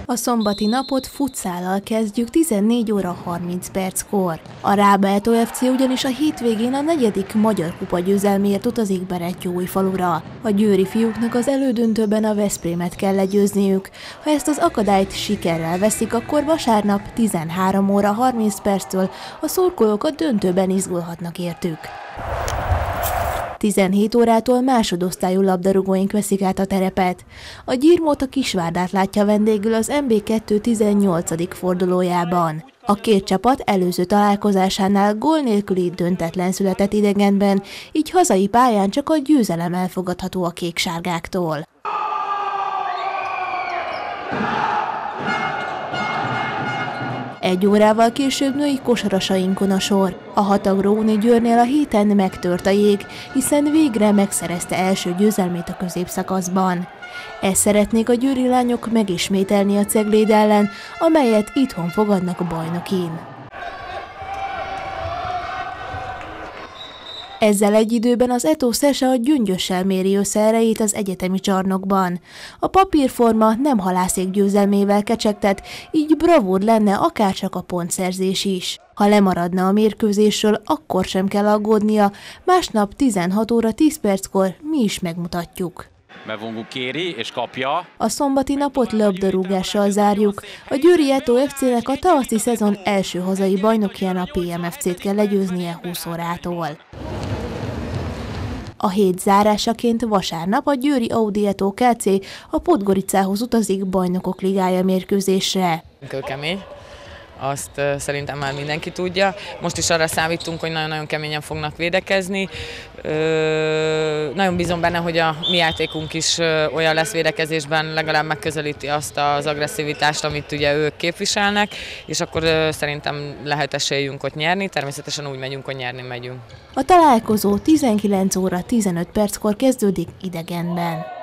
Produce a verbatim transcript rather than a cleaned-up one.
A szombati napot futszállal kezdjük tizennégy óra harminc perckor. A Rába-Eto ef cé ugyanis a hétvégén a negyedik Magyar Kupa győzelméért utazik Berettyóújfalura. A győri fiúknak az elődöntőben a Veszprémet kell legyőzniük. Ha ezt az akadályt sikerrel veszik, akkor vasárnap tizenhárom óra harminc perctől a szurkolók a döntőben izgulhatnak értük. tizenhét órától másodosztályú labdarúgóink veszik át a terepet. A Gyirmót a Kisvárdát látja vendégül az en bé kettő tizennyolcadik fordulójában. A két csapat előző találkozásánál gól nélküli döntetlen született idegenben, így hazai pályán csak a győzelem elfogadható a kéksárgáktól. Egy órával később női kosarasainkon a sor. A Hatagró Győrnél a héten megtört a jég, hiszen végre megszerezte első győzelmét a középszakaszban. Ezt szeretnék a győri lányok megismételni a Cegléd ellen, amelyet itthon fogadnak bajnokin. Ezzel egy időben az Eto Szese a Gyöngyössel méri össze erejét az egyetemi csarnokban. A papírforma nem halászék győzelmével kecsegtet, így bravúr lenne akárcsak a pontszerzés is. Ha lemaradna a mérkőzésről, akkor sem kell aggódnia, másnap tizenhat óra tíz perckor mi is megmutatjuk. Mevungu kéri és kapja. A szombati napot labdarúgással zárjuk. A győri Eto ef cének a tavaszi szezon első hazai bajnokján a pé em ef cét kell legyőznie húsz órától. A hét zárásaként vasárnap a győri Audi Eto ká cé a Podgoricához utazik Bajnokok Ligája mérkőzésre. Kőkemény, azt uh, szerintem már mindenki tudja. Most is arra számítunk, hogy nagyon-nagyon keményen fognak védekezni. Uh, nagyon bízom benne, hogy a mi játékunk is uh, olyan lesz védekezésben, legalább megközelíti azt az agresszivitást, amit ugye ők képviselnek, és akkor uh, szerintem lehet esélyünk ott nyerni, természetesen úgy megyünk, hogy nyerni megyünk. A találkozó tizenkilenc óra tizenöt perckor kezdődik idegenben.